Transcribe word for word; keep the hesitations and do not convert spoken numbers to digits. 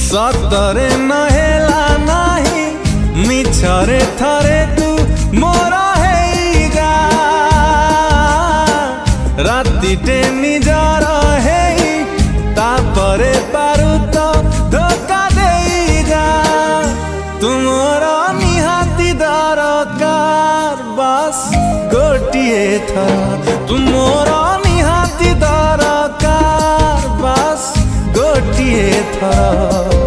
सतरे नहेला नाही मिछरे थरे तू मोरा है जा रातिटे निजर है तापरे पारु तो धोखा दे जा तुमरा निहाती दरकार बस गोटिए थर तुमरा निहाती दरकार बस गोटिए थर।